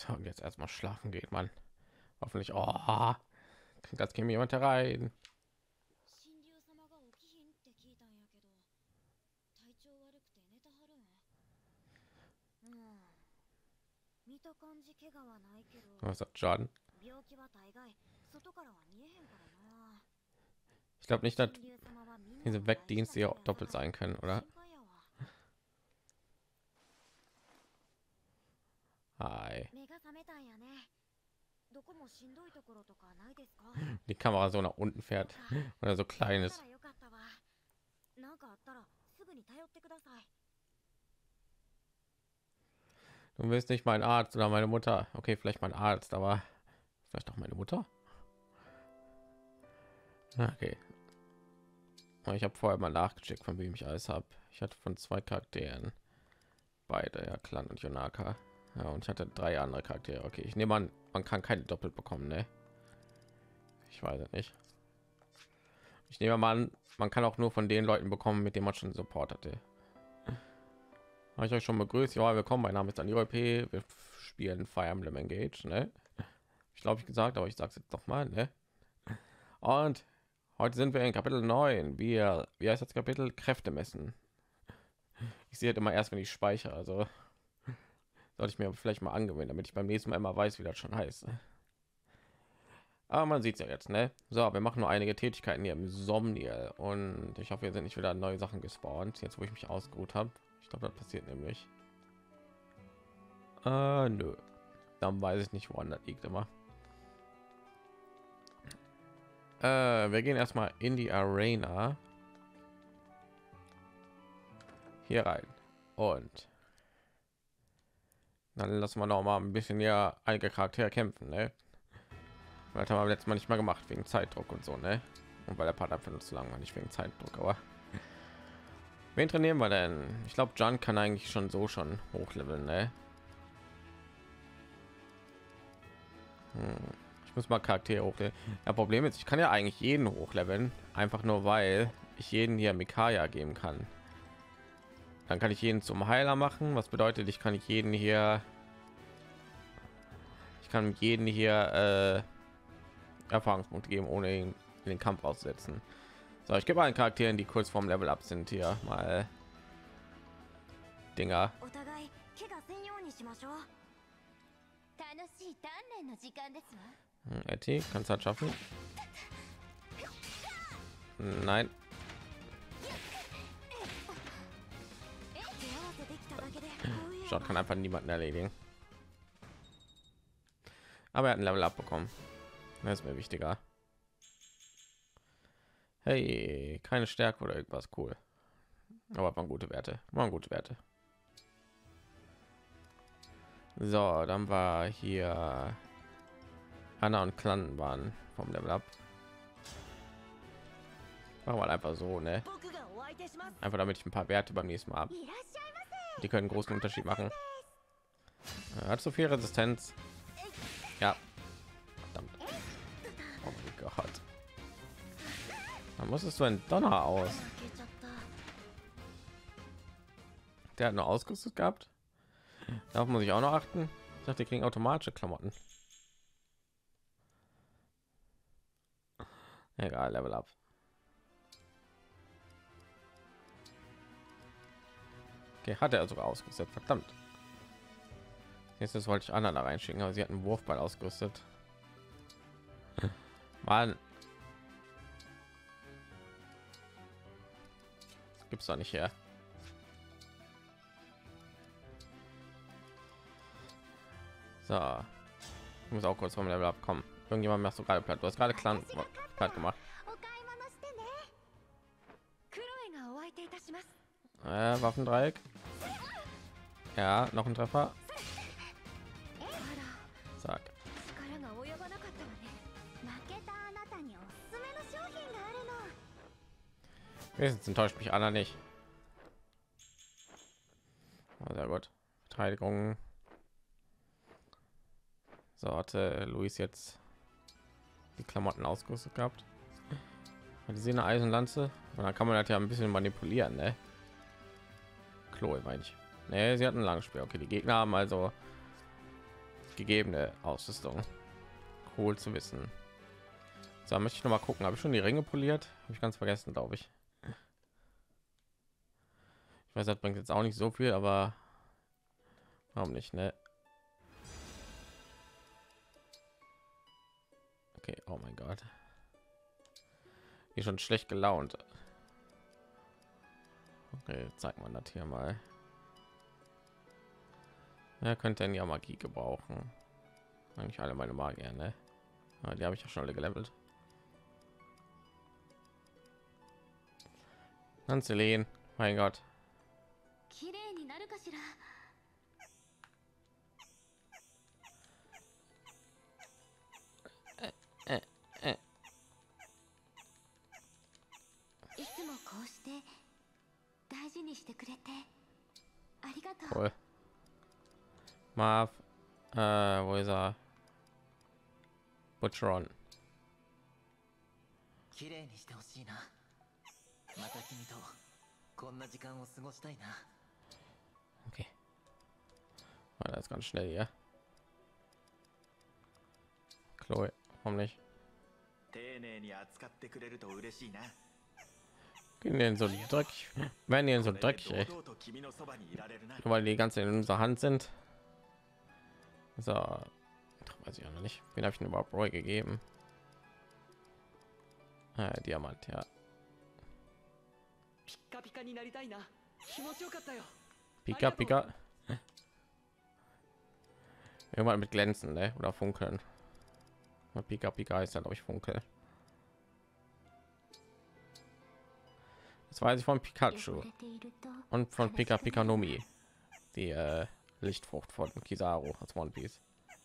Und jetzt erstmal schlafen geht man. Hoffentlich. Oh, das käme jemand herein. 神竜様が起きひんって聞いたんやけど、体調悪くて寝たはるん。見た感じ怪我はないけど、 Was sagt John? 病気は大概外からは見えへんからな。 Ich glaube nicht, dass 神竜様はみんな diese を大事な Wegdienste 人 hier や auch さ doppelt かい sein können, oder? 心配やわ。 Hi. 目が覚めたんやね。どこもしんどいところとかないですか？ Die Kamera so nach unten fährt oder so klein な ist. らよかったわ。なんかあったらすぐに頼ってください。 Du bist nicht mein Arzt oder meine Mutter. Okay, vielleicht mein Arzt, aber vielleicht auch meine Mutter. Okay. Ich habe vorher mal nachgecheckt, von wem ich alles habe. Ich hatte von 2 Charakteren. Beide, ja, Clan und Yonaka. Ja, und ich hatte 3 andere Charaktere. Okay, ich nehme an, man kann keine doppelt bekommen, ne? Ich weiß es nicht. Ich nehme mal an, man kann auch nur von den Leuten bekommen, mit denen man schon Support hatte. Habe ich euch schon begrüßt? Ja, willkommen. Mein Name ist Daniel P. Wir spielen Fire Emblem Engage, ne? Ich glaube, ich gesagt, aber ich sage es jetzt noch mal, ne? Und heute sind wir in Kapitel 9. Wie heißt das Kapitel? Kräfte messen. Ich sehe halt immer erst, wenn ich speichere, also sollte ich mir vielleicht mal angewöhnen, damit ich beim nächsten Mal immer weiß, wie das schon heißt. Aber man sieht es ja jetzt, ne? So, wir machen nur einige Tätigkeiten hier im Somniel und ich hoffe, hier sind nicht wieder neue Sachen gespawnt, jetzt wo ich mich ausgeruht habe. Ich glaube, das passiert nämlich. Nö. Dann weiß ich nicht, woran das liegt immer. Wir gehen erstmal in die Arena. Hier rein. Und dann lassen wir noch mal ein bisschen ja einige Charaktere kämpfen, ne? Das haben wir letztes Mal nicht mal gemacht wegen Zeitdruck und so, ne? Und weil der Part einfach nur zu lang war, nicht wegen Zeitdruck, aber wen trainieren wir denn? Ich glaube, John kann eigentlich schon hochleveln, ne? Ich muss mal Charaktere hochleveln. Das Problem ist, ich kann ja eigentlich jeden hochleveln, einfach nur weil ich jeden hier Mikaya geben kann. Dann kann ich jeden zum Heiler machen, was bedeutet, ich kann jeden hier Erfahrungspunkte geben, ohne ihn in den Kampf auszusetzen. So, ich gebe allen Charakteren, die kurz vorm Level up sind, hier mal Dinger. お互い怪我せんようにしましょう。楽しい鍛錬の時間ですわ。 Etty, kannst du das schaffen? Nein. 手合わせできただけで光栄や Shot kann einfach niemanden erledigen. Aber er hat ein Level up bekommen. Das ist mir wichtiger. Hey, keine Stärke oder irgendwas, cool. Aber waren gute Werte. Waren gute Werte. So, dann war hier Anna und Clan waren vom Level up. Machen wir einfach so, ne? 僕がお相手します。 Einfach damit ich ein paar Werte beim nächsten Mal habe. いらっしゃいませ。 Die können einen großen Unterschied machen. Hat so viel Resistenz. Ja. Verdammt. Oh mein Gott. Dann muss es so ein Donner aus. 開けちゃった。 Der hat nur ausgerüstet gehabt. Darauf muss ich auch noch achten. Ich dachte, die kriegen automatische Klamotten. Egal, Level up. Okay, hat er sogar ausgerüstet. Verdammt. Jetzt wollte ich Anna da reinschicken, aber sie hat einen Wurfball ausgerüstet. Mann. Das gibt's doch nicht her. So. Ich muss auch kurz vom Level abkommen. Irgendjemand machst du gerade platt. Du hast gerade Clan platt gemacht. お買い物してね。クロエがお相手いたします。 Waffendreieck. Ja, noch ein Treffer. あら、 Zack. 力が及ばなかったわね。負けたあなたにおすすめの商品があるの。 Wenigstens enttäuscht mich Anna nicht. Oh, sehr gut. Verteidigung. So, hatte Luis jetzt die Klamotten ausgerüstet gehabt. Die sehen eine Eisenlanze und dann kann man das ja ein bisschen manipulieren, ne? Chloe meine ich. Nee, sie hat ein langes Spiel. Okay, die Gegner haben also gegebene Ausrüstung. Cool zu wissen. So, möchte ich noch mal gucken. Habe ich schon die Ringe poliert? Habe ich ganz vergessen, glaube ich. Ich weiß, das bringt jetzt auch nicht so viel, aber warum nicht, ne? Okay, oh mein Gott. Hier schon schlecht gelaunt. Okay, zeig mal das hier mal. Ja, könnte denn ja Magie gebrauchen. Eigentlich alle meine Magier, ne? Aber die habe ich ja schon alle gelevelt. Lancelin, mein Gott. 綺麗になるかしら。 Äh, äh. いつもこうして大事にしてくれてありがとう。 Cool. Marv, wo ist er? Butcheron. 綺麗にしてほしいな。また君とこんな時間を過ごしたいな。 Okay. War das ganz schnell hier. Chloe, warum nicht? 丁寧に扱ってくれると嬉しいな。 Gehen denn so dreckig? Werden die denn so dreckig, ey? 堂々と君のそばにいられるな。 Nur weil die ganze in unserer Hand sind. So, weiß ich auch noch nicht. Wen habe ich denn überhaupt Roy gegeben? Diamant, ja. ピッカピカになりたいな。気持ちよかったよ。 Pika Pika. Irgendwann mit glänzen, ne? Oder funkeln. Pika Pika ist ja, glaube ich, Funkel. Das weiß ich von Pikachu und von Pika Pika Nomi, die Lichtfrucht von Kizaru aus One Piece.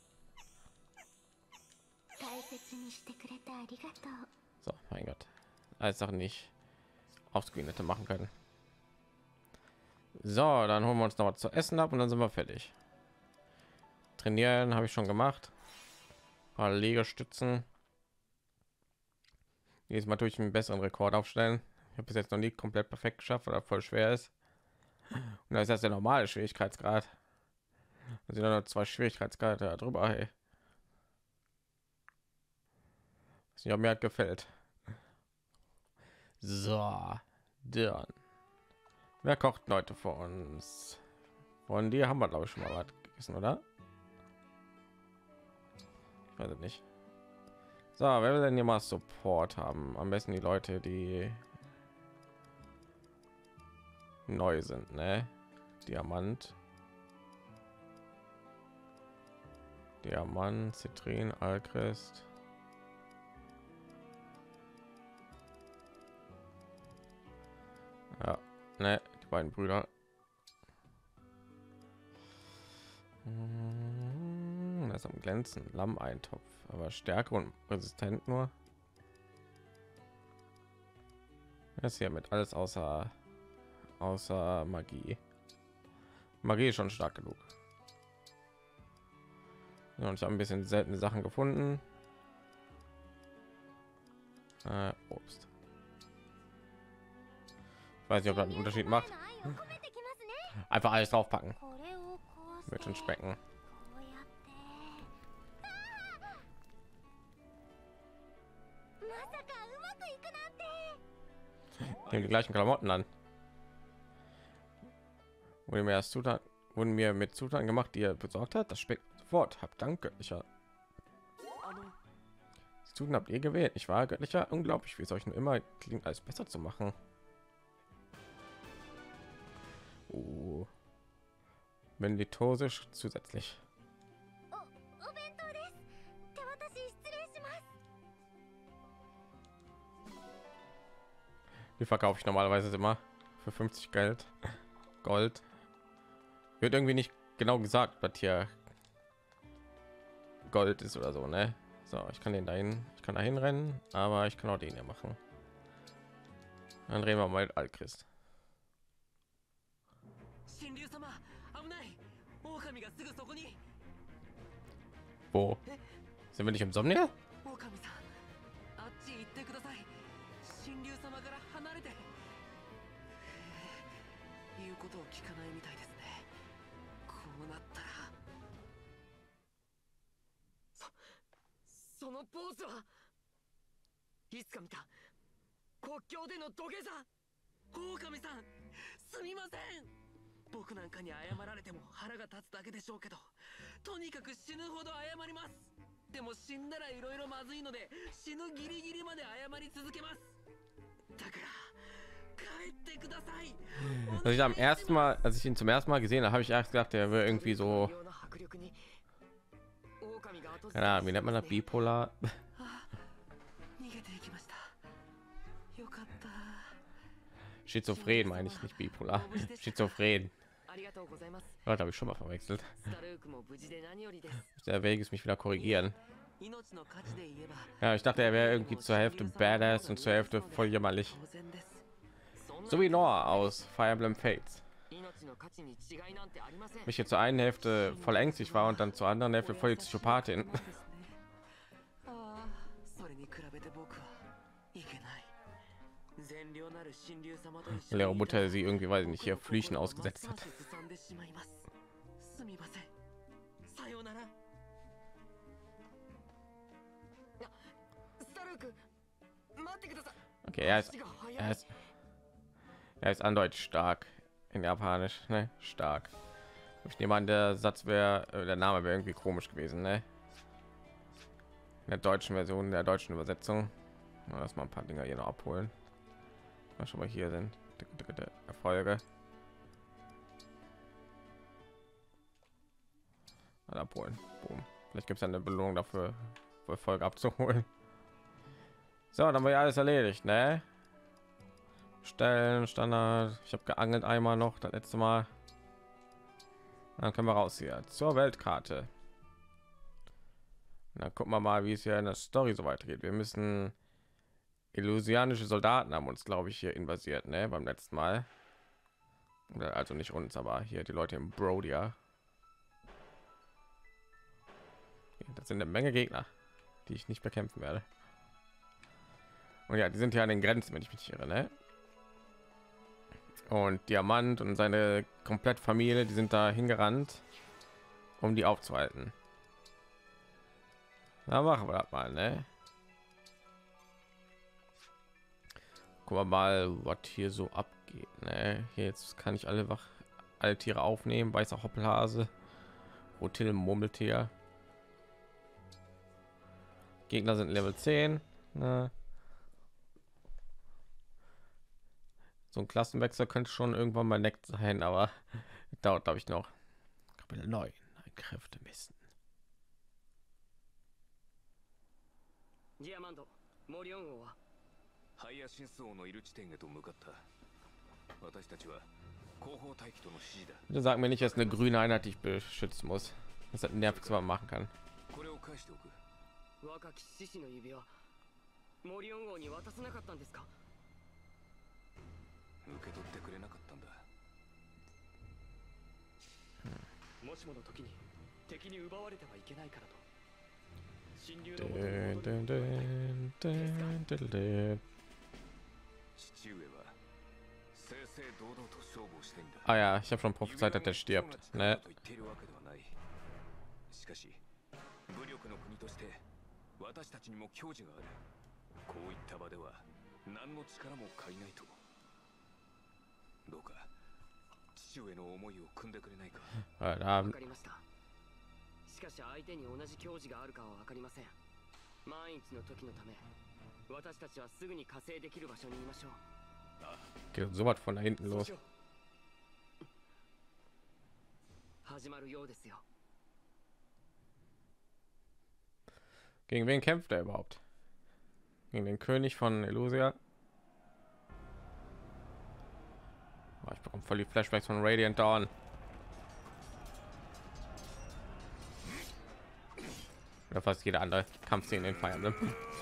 大切にしてくれてありがとう。 So, mein Gott, als Sachen nicht aufscreen hätte machen können. So, dann holen wir uns noch was zu essen ab und dann sind wir fertig. Trainieren habe ich schon gemacht. Ein paar Liegestützen. Jedes Mal durch einen besseren Rekord aufstellen. Ich habe bis jetzt noch nie komplett perfekt geschafft, weil er voll schwer ist. Und da ist das der normale Schwierigkeitsgrad. Da sind noch 2 Schwierigkeitsgrade darüber. Hey. Weiß nicht, ob mir hat gefällt. So, dann. Wer kocht heute für uns? Von dir haben wir, glaube ich, schon mal was gegessen, oder? Ich weiß es nicht. So, wer will denn hier mal Support haben? Am besten die Leute, die neu sind, ne? Diamant, Zitrin, Alchrist. Ja, ne, die beiden Brüder. Das am glänzen Lammeintopf, aber Stärke und resistent nur. Das hier mit alles außer Magie. Magie ist schon stark genug. Ja, und ich habe ein bisschen seltene Sachen gefunden. Obst. Ich weiß nicht, ob das einen Unterschied macht. Einfach alles draufpacken. これをこう Wird schon して specken. こうやってまさかうまくいくなんて。 Die haben die gleichen Klamotten an. Wurden mir mit Zutaten gemacht, die er besorgt hat. Das schmeckt sofort. Hab Dank, göttlicher. あの Die Zutaten habt ihr gewählt. Ich war göttlicher. Unglaublich, wie es euch nur immer klingt, alles besser zu machen. Menditosisch zusätzlich. お弁当です。手渡し失礼します。 Die verkaufe ich normalerweise immer für 50 Gold. Wird irgendwie nicht genau gesagt, was hier Gold ist oder so, ne? So, ich kann den dahin, ich kann dahin rennen, aber ich kann auch den hier machen. Dann reden wir mal mit Alchrist. 神竜様、危ない。狼がすぐそこに。 Wo sind wir nicht im Somnia? 狼さん、あっち行ってください。神竜様から離れて。言うことを聞かないみたいですね。こうなったら。 のポーズはいつか見た国境での土下座。狼さんすみません。僕なんかに謝られても腹が立つだけでしょうけど、とにかく死ぬほど謝ります。でも死んだら色々まずいので死ぬギリギリまで謝り続けます。だから帰ってください。 Also ich am ersten Mal, als ich ihn zum ersten Mal gesehen habe, habe ich erst gedacht, der wäre irgendwie so, keine Ahnung, wie nennt man das, bipolar? Schizophren meine ich, nicht bipolar. Schizophren. Das habe ich schon mal verwechselt. Der Weg ist mich wieder korrigieren. Ja, ich dachte, er wäre irgendwie zur Hälfte badass und zur Hälfte voll jämmerlich. So wie Noah aus Fire Emblem Fates. Mich jetzt zur einen Hälfte voll ängstlich war und dann zur anderen Hälfte voll die Psychopathin. Ihre Mutter sie irgendwie, weiß ich nicht, hier Flüchen ausgesetzt hat. Okay, er ist andeutig stark in Japanisch, ne? Stark. Ich nehme an, der Satz wäre, der Name wäre irgendwie komisch gewesen, ne? In der deutschen Version, der deutschen Übersetzung. Lass mal ein paar Dinger hier noch abholen. Was schon mal hier sind. Erfolge. Mal abholen. Boom. Vielleicht gibt es eine Belohnung dafür, Erfolge abzuholen. So, dann haben wir ja alles erledigt, ne? Stellen, Standard. Ich habe geangelt einmal noch, das letzte Mal. Dann können wir raus hier zur Weltkarte. Und dann gucken wir mal, wie es hier in der Story so weitergeht. Wir müssen illusianische Soldaten haben uns, glaube ich, hier invasiert, ne? Beim letzten Mal. Also nicht uns, aber hier die Leute im Brodia. Das sind eine Menge Gegner, die ich nicht bekämpfen werde. Und ja, die sind ja an den Grenzen, wenn ich mich nicht irre, ne? Und Diamant und seine komplette Familie, die sind da hingerannt, um die aufzuhalten. Na, machen wir das mal, ne? Gucken wir mal, was hier so abgeht, ne? Hier jetzt kann ich alle Tiere aufnehmen. Weißer Hoppelhase, Rotil Murmeltier. Gegner sind Level 10, ne? So ein Klassenwechsel könnte schon irgendwann mal nett sein, aber dauert, glaube ich, noch. Kapitel 9, ein Kräftemessen. Bitte sag mir nicht, dass eine grüne Einheit dich beschützen muss. Das hat nervig, was man machen kann. 受け取ってくれなかったんだ。もしもの時に敵に奪われてはいけないからと。神竜の父上は正々堂々と勝負をしたいんだ。 Ah ja, ich habe schon prophezeit, dass der stirbt, ne? しかし武力の国として私たちにも矜持がある。こういった場では何の力も借りないと。どうか父上の思いを汲んでくれないか。 わかりました。しかし相手に同じ矜持があるかはわかりません。万一の時のため、私たちはすぐに加勢できる場所にいましょう。 Geht so was von da hinten los. 始まるようですよ。 Gegen wen kämpft er überhaupt? Gegen den König von Elusia? Ich bekomme voll die Flashbacks von Radiant Dawn. Oder fast jeder andere Kampfszene in Fire Emblem.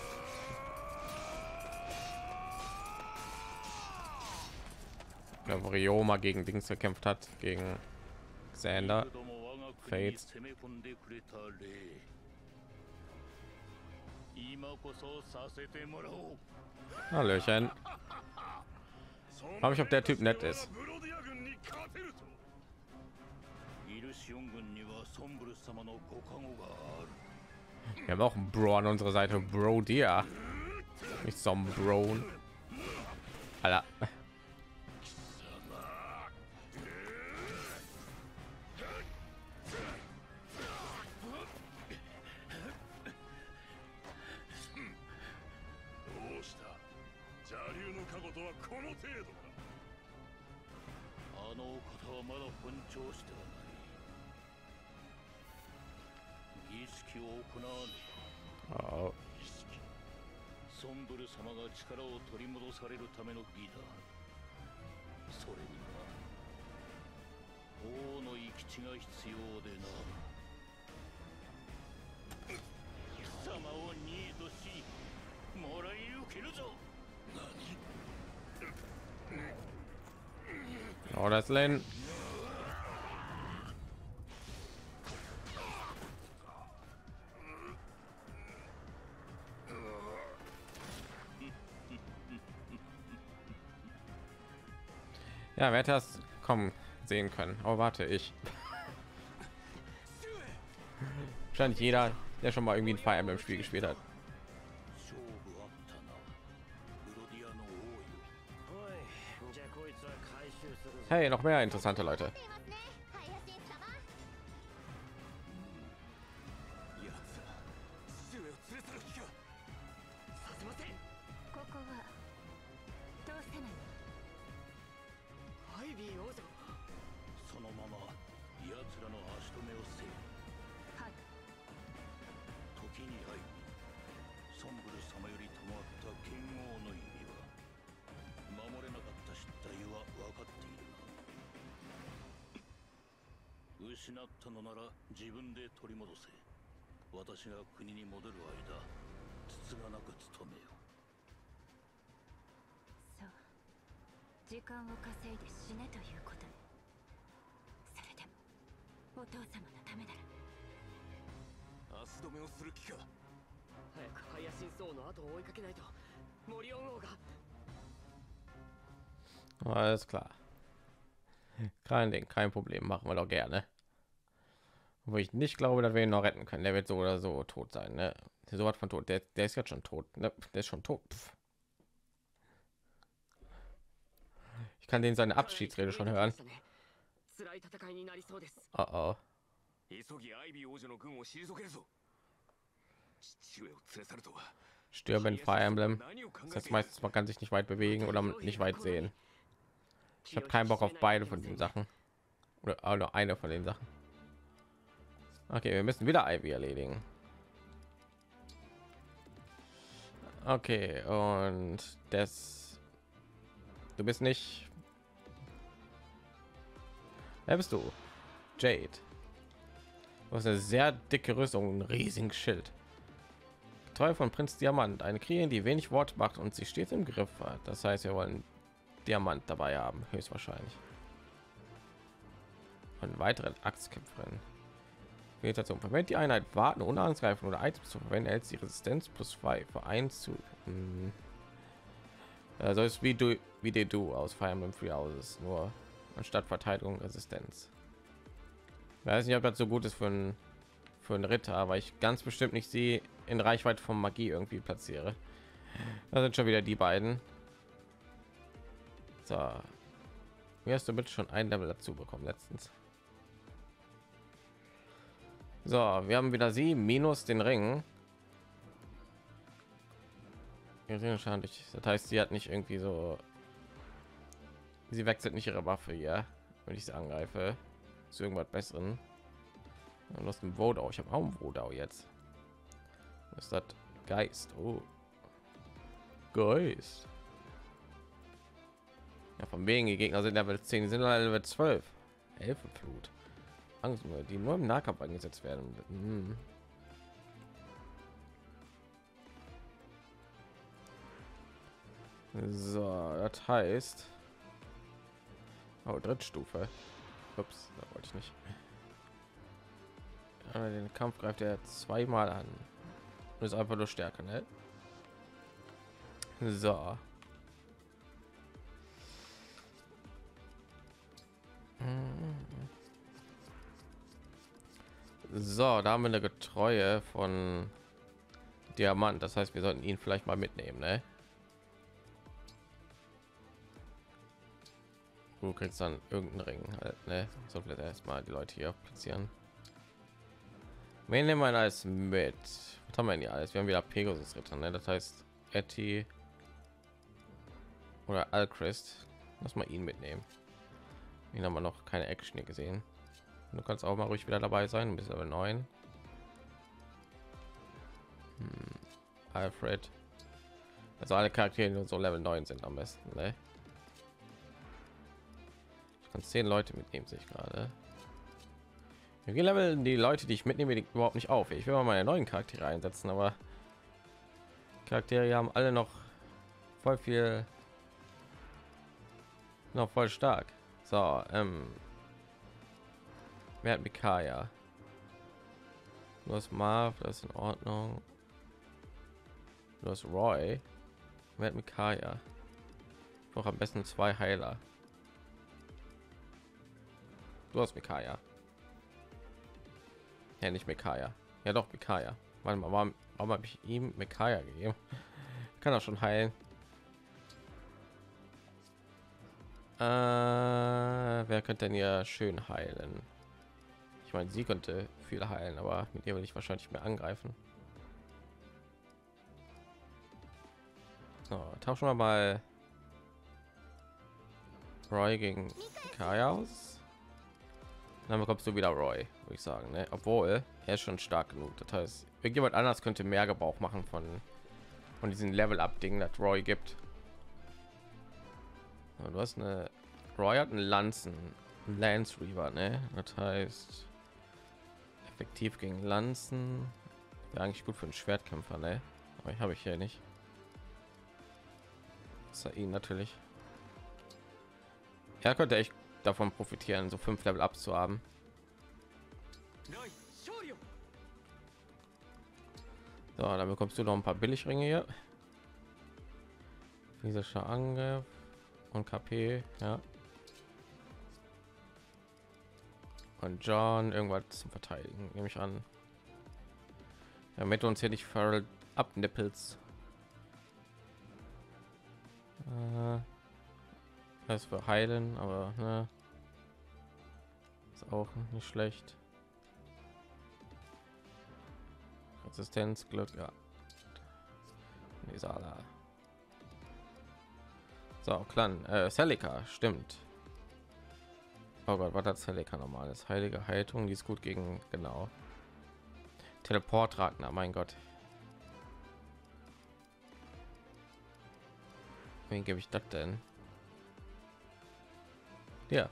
Wo Ryoma gegen Dings gekämpft hat, gegen Xander, Fates. Hallöchen. Frag mich, ob der Typ nett ist. Wir haben auch einen Bro an unserer Seite. Bro, dir. Nicht so ein Bro. Alter. Oh. ソンブル様が力を取り戻されるための儀だ。それには王の生き地が必要でな。貴様をニードしもらい受けるぞ。 Oh, das Len. Ja, wer hätte das kommen sehen können? Oh, warte, ich. Wahrscheinlich jeder, der schon mal irgendwie ein Fire Emblem Spiel gespielt hat. Hey, noch mehr interessante Leute. ここは通せないアイビー王女。 そのまま奴らの足止めをせよ。 はい時に入りソンブル様より賜った剣王の意味は守れなかった失態は分かっているな。失ったのなら自分で取り戻せ。私が国に戻る間つつがなく務めよ。 そう時間を稼いで死ねということね。それでもお父様のためなら。 足止めをする気か。 早くハイヤシンソウの後を追いかけないとモリオン王が。 Alles klar. Kein Ding, kein Problem, machen wir doch gerne. Wo ich nicht glaube, dass wir ihn noch retten können. Der wird so oder so tot sein, ne? So was von tot. Der ist jetzt schon tot, ne? Der ist schon tot. Pff. Ich kann den seine Abschiedsrede schon hören. Oh oh. 急ぎアイビー王女の軍を退けるぞ。父上を連れ去るとは。 Stürmen Fire Emblem. Das heißt meistens, man kann sich nicht weit bewegen oder nicht weit sehen. Ich habe keinen Bock auf beide von den Sachen. Oder auch nur eine von den Sachen. Okay, wir müssen wieder Ivy erledigen. Okay, und das... Du bist nicht... Wer bist du? Jade. Du hast eine sehr dicke Rüstung, ein riesiges Schild. Treu von Prinz Diamant, eine Kriegerin, die wenig Wort macht und sie stets im Griff hat. Das heißt, wir wollen Diamant dabei haben, höchstwahrscheinlich. Und weitere Axtkämpferin. Vegetation verwendet die Einheit warten ohne angreifen oder Items zu verwenden, hält die Resistenz +2 für 1 zu. Also ist wie du aus Fire Emblem Three Houses, nur anstatt Verteidigung Resistenz. Ich weiß nicht, ob das so gut ist für einen Ritter, aber ich ganz bestimmt nicht sie in Reichweite von Magie irgendwie platziere. Da sind schon wieder die beiden. So, wie hast du bitte schon ein Level dazu bekommen letztens? So, wir haben wieder sie minus den Ring. Das heißt, sie hat nicht irgendwie so, sie wechselt nicht ihre Waffe hier, wenn ich sie angreife zu irgendwas Besseren. Und aus dem Vodau, ich habe auch einen Vodau jetzt. Was ist das? Geist. Oh, Geist. Ja, von wegen, die Gegner sind Level 10, die sind Level 12. Elfenflut. Angst, die nur im Nahkampf eingesetzt werden. So, das heißt, oh, Drittstufe. Ups, da wollte ich nicht. Aber den Kampf greift er zweimal an. Und ist einfach nur stärker, ne? So. So, da haben wir eine Getreue von Diamant. Das heißt, wir sollten ihn vielleicht mal mitnehmen, ne? Du kriegst dann irgendeinen Ring halt, ne? So vielleicht erstmal die Leute hier platzieren. Wen nehmen wir alles mit? Was haben wir denn hier alles? Wir haben wieder Pegasus Ritter, ne? Das heißt Etty oder Alchrist. Lass mal ihn mitnehmen. Ihn haben wir noch keine Action hier gesehen. Du kannst auch mal ruhig wieder dabei sein, bis aber 9. Alfred. Also alle Charaktere, die nur so Level 9 sind am besten, ne? Ich kann 10 Leute mitnehmen, sich gerade. Wie Level die Leute, die ich mitnehme, die überhaupt nicht auf. Ich will mal meine neuen Charaktere einsetzen, aber Charaktere haben alle noch voll viel, noch voll stark. So, wer hat Mikaya? Du hast Marv, das ist in Ordnung. Du hast Roy. Wer hat Mikaya? Doch am besten 2 Heiler. Du hast Mikaya. Ja, nicht Mikaya. Ja, doch Mikaya. Warte mal, warum habe ich ihm Mikaya gegeben? Kann er schon heilen. Wer könnte denn hier schön heilen? Ich meine, sie könnte viel heilen, aber mit ihr will ich wahrscheinlich mehr angreifen. So, tauschen wir mal Roy gegen Mikaya aus. Dann bekommst du wieder Roy, würde ich sagen, ne? Obwohl er ist schon stark genug. Das heißt, irgendjemand anders könnte mehr Gebrauch machen von diesen Level-Up-Dingen, das Roy gibt. So, du hast eine Roy hat einen Lanzen, Lance Reaver, ne? Das heißt effektiv gegen Lanzen. Wäre eigentlich gut für einen Schwertkämpfer, ne? Aber ich habe ich hier nicht. Das ist ihn natürlich. Er könnte echt davon profitieren, so 5 Level Ups zu haben. So, dann bekommst du noch ein paar Billigringe hier. Physischer Angriff und KP, ja. Und John irgendwas zum Verteidigen, nehme ich an. Damit uns hier nicht voll abnippelst. Das für heilen, aber ne, ist auch nicht schlecht. Resistenz, Glück, ja. Nisala. So, Clan, Celica, stimmt. Oh Gott, was hat Celica normales? Heilige Haltung, die ist gut gegen, genau. Teleport Ragnar, mein Gott. Wen gebe ich das denn? Ja.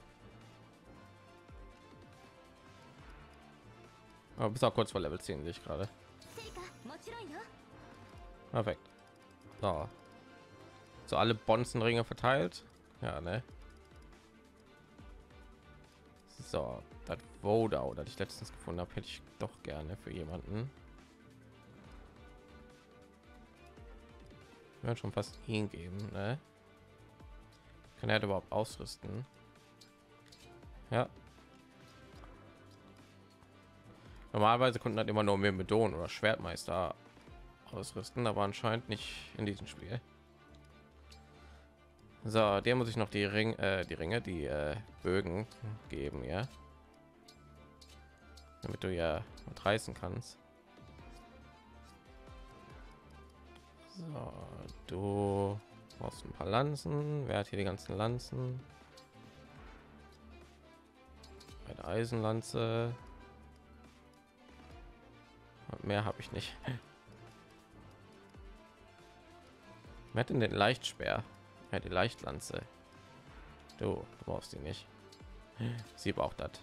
Aber bis auch kurz vor Level 10 sehe ich gerade. Perfekt. So. So alle Bonzenringe verteilt. Ja, ne? So, das Vodau, das ich letztens gefunden habe, hätte ich doch gerne für jemanden. Ich werde schon fast ihn geben, ne? Kann er überhaupt ausrüsten? Ja. Normalerweise konnten halt immer nur Myrmidon oder Schwertmeister ausrüsten, aber anscheinend nicht in diesem Spiel. So, der muss ich noch die Ringe, die Bögen geben, ja, damit du ja reißen kannst. So, du brauchst ein paar Lanzen. Wer hat hier die ganzen Lanzen? Eine Eisenlanze. Und mehr habe ich nicht. Wer hat denn den Leichtspeer? Ja, die Leichtlanze. Du brauchst die nicht. Sie braucht das.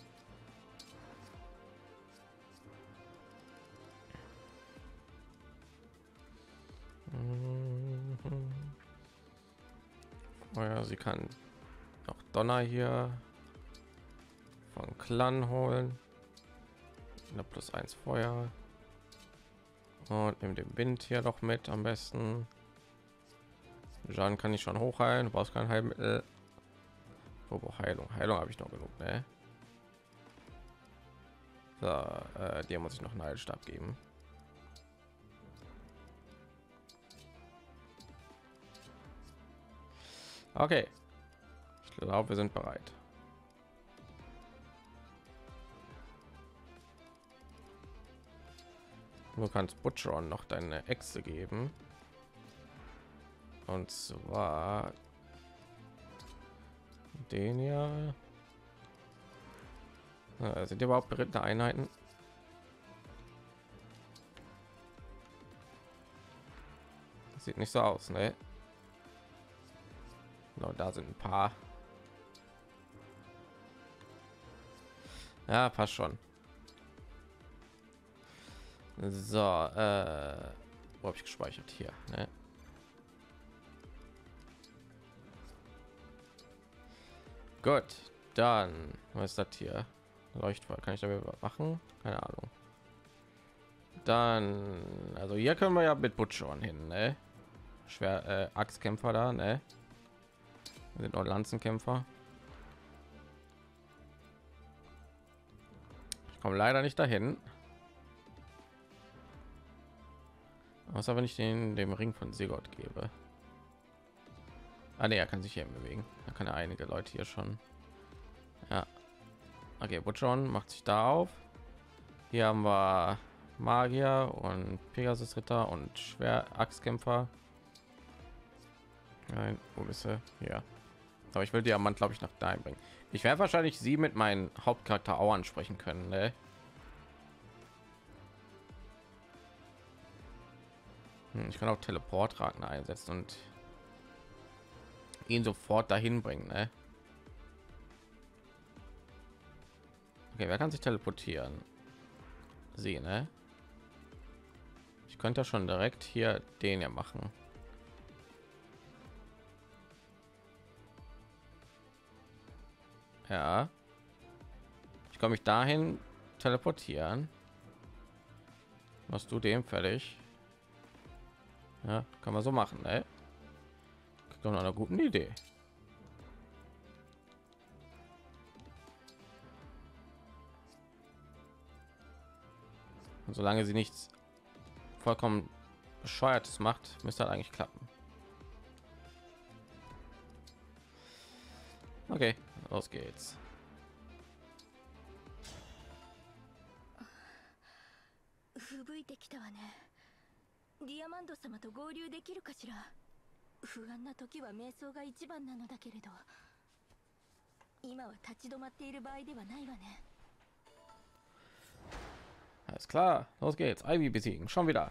Oh ja, sie kann auch Donner hier von Clan holen. Eine +1 Feuer. Und nimm den Wind hier noch mit am besten. Jean kann ich schon hochheilen, du brauchst kein Heilmittel. Wo Heilung habe ich noch genug, ne? So, dir muss ich noch einen Heilstab geben. Okay, ich glaube, wir sind bereit. Du kannst Butcheron noch deine Echse geben. Und zwar den ja. Sind die überhaupt berittene Einheiten? Sieht nicht so aus, ne? No, da sind ein paar. Ja, passt schon. So, wo habe ich gespeichert? Hier, ne? Gut, dann was ist das hier? Leuchtfeuer, kann ich damit was machen? Keine Ahnung. Dann, also hier können wir ja mit Butchern hin, ne? Schwer Axtkämpfer da, ne? Sind noch Lanzenkämpfer. Ich komme leider nicht dahin. Außer wenn ich den dem Ring von Sigurd gebe. Ah ne, er kann sich hier bewegen. Da kann er einige Leute hier schon. Ja. Okay, Butchon macht sich da auf. Hier haben wir Magier und Pegasus Ritter und Schwer Axtkämpfer. Nein, wo ist er? Ja. Aber ich will Diamant, glaube ich, nach da bringen. Ich werde wahrscheinlich sie mit meinem Hauptcharakter auch ansprechen können, ne? Ich kann auch Teleportraten einsetzen und ihn sofort dahin bringen, ne? Okay, wer kann sich teleportieren? Sie, ne? Ich könnte schon direkt hier den ja machen. Ja. Ich komme mich dahin teleportieren. Machst du dem fertig? Ja, kann man so machen, ne? Kommt einer guten Idee. Und solange sie nichts vollkommen bescheuertes macht, müsste halt eigentlich klappen. Okay, los geht's. 吹雪いてきたわね。ディアマンド様と合流できるかしら。不安な時は瞑想が一番なのだけれど、今は立ち止まっている場合ではないわね。 Alles klar, los geht's. Ivy besiegen, schon wieder.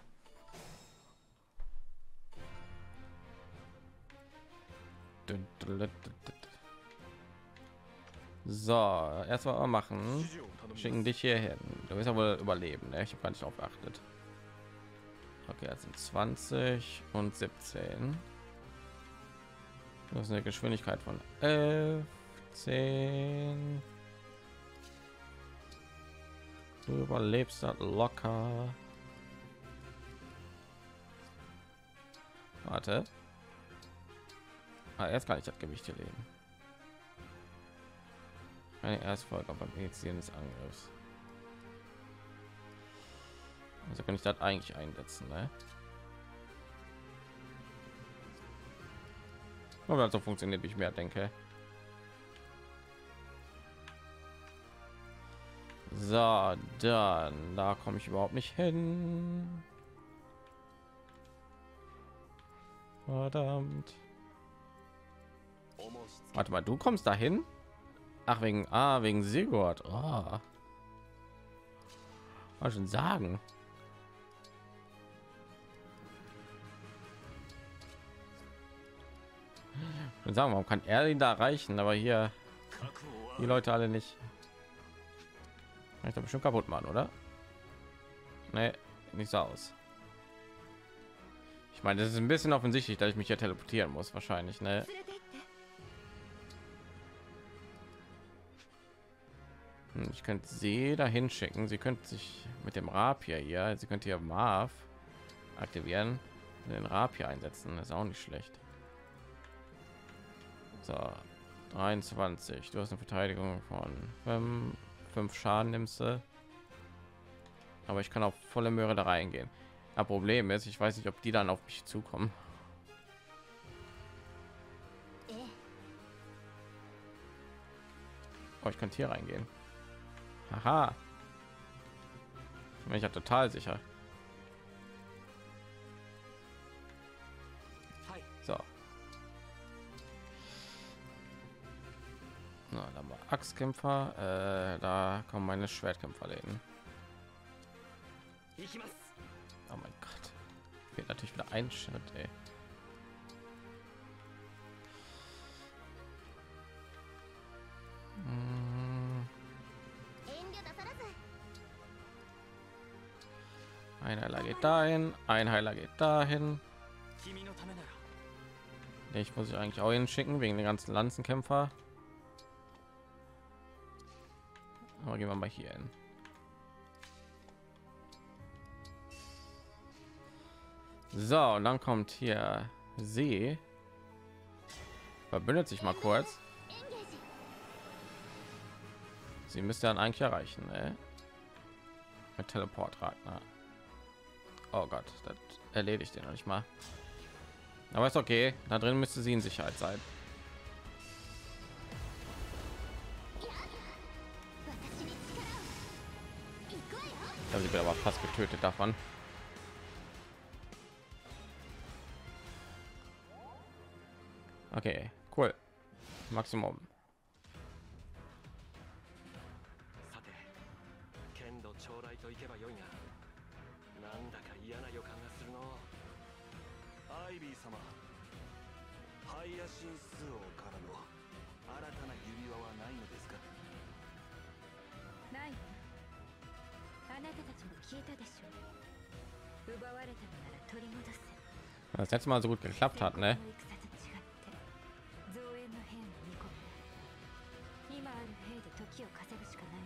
So, erstmal mal machen. Schicken dich hier hin. Du wirst aber überleben, ne? Ich habe gar nicht darauf geachtet. Okay, jetzt sind 20 und 17. Das ist eine Geschwindigkeit von 11, 10. Du überlebst das locker. Warte. Erst kann ich das Gewicht hier leben. Eine Erstfolge beim Initiieren des Angriffs. Also kann ich das eigentlich einsetzen, ne? Aber so funktioniert, wie ich mir denke. So, dann da komme ich überhaupt nicht hin. Verdammt. Warte mal, du kommst dahin? Ach, wegen Sigurd. Oh. Was schon sagen? Und sagen, warum kann er ihn da erreichen, aber hier die Leute alle nicht? Kann ich da bestimmt kaputt machen, oder? Nee, nicht so aus. Ich meine, das ist ein bisschen offensichtlich, dass ich mich hier teleportieren muss, wahrscheinlich, ne? Ich könnte sie dahin schicken. Sie könnte sich mit dem Rapier hier, sie könnte hier Marv aktivieren, den Rapier einsetzen. Das ist auch nicht schlecht. So, 23. Du hast eine Verteidigung von 5 Schaden nimmst du. Aber ich kann auf volle Möhre da reingehen. Das Problem ist, ich weiß nicht, ob die dann auf mich zukommen. Oh, ich könnte hier reingehen. Haha. Bin ich ja total sicher. So. Na, dann mal Axtkämpfer. Da kommen meine Schwertkämpfer hin. Oh mein Gott. Fehlt natürlich wieder ein Schritt, ey. Ein Heiler geht dahin, ein Heiler geht dahin. Ich muss ich eigentlich auch hinschicken wegen den ganzen Lanzenkämpfer. Aber gehen wir mal hier hin. So, und dann kommt hier See. Verbündet sich mal kurz. Sie müsste dann eigentlich erreichen, ne? Mit Teleport Ragnar. Oh Gott, das erledigt den noch nicht mal. Aber ist okay. Da drin müsste sie in Sicherheit sein. Da wird aber fast getötet davon. Okay, cool. Maximum. さて剣道将来といけばよいがなんだか嫌な予感がするの。 アイビー様、ハイヤシンス王からの新たな指輪はないのですか？ ないわ。あなたたちも聞いたでしょう。奪われたのなら取り戻せ。 Das letzte Mal so gut geklappt hat, ne? 造園の兵も見込む。今ある兵で時を稼ぐしかない。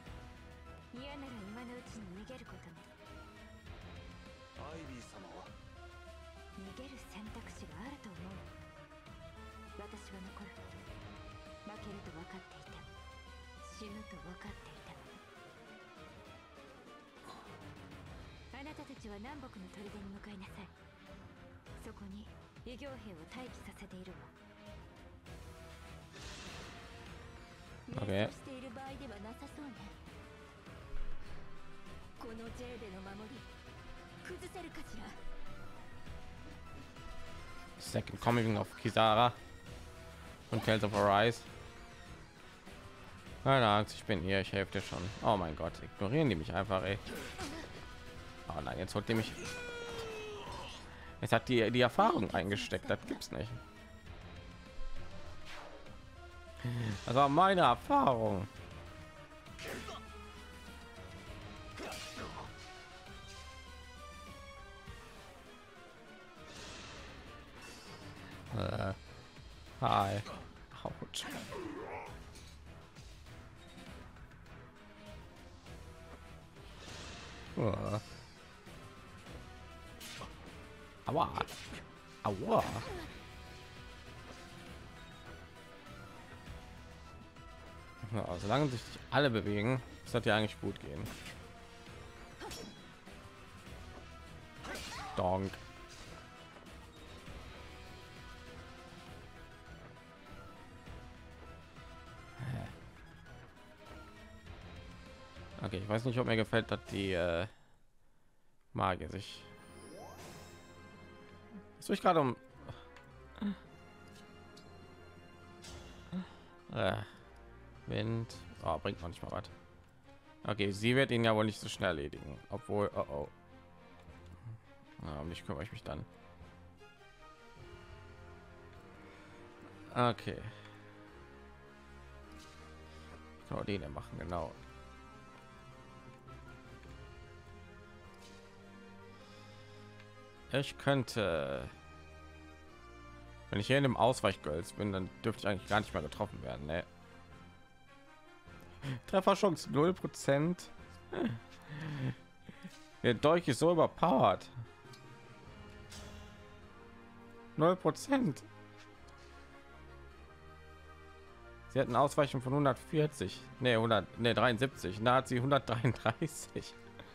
嫌なら今のうちに逃げることね。 アイビー様は逃げる選択肢があると思う。私は残る。負けると分かっていた。死ぬと分かっていた。あなたたちは南北の砦に向かいなさい。そこに異形兵を待機させているわ。 Okay. している場合ではなさそうね。このジェーデの守り崩せるかしら。 Second Coming of Kisara und Tales of Arise. Keine Angst, ich bin hier, ich helfe dir schon. Oh mein Gott, ignorieren die mich einfach, ey. Oh nein, jetzt holt die mich. Jetzt hat die Erfahrung eingesteckt, das gibt's nicht. Das war meine Erfahrung. Hi. Autsch. Aua. Aua. Ja, solange sich alle bewegen, sollte ja eigentlich gut gehen. Donk. Okay, ich weiß nicht, ob mir gefällt, dass die Magie sich. Ist ich gerade um Wind. Oh, bringt manchmal was. Okay, sie wird ihn ja wohl nicht so schnell erledigen, obwohl oh. Ja, um mich kümmere ich mich dann. Okay. Koordine machen, genau. Ich könnte, wenn ich hier in dem Ausweichgölz bin, dann dürfte ich eigentlich gar nicht mehr getroffen werden, ne? Trefferchance 0%. Der Dolch ist so überpowered. 0%. Sie hatten Ausweichen von 140, ne 100, ne 73. Na hat sie 133.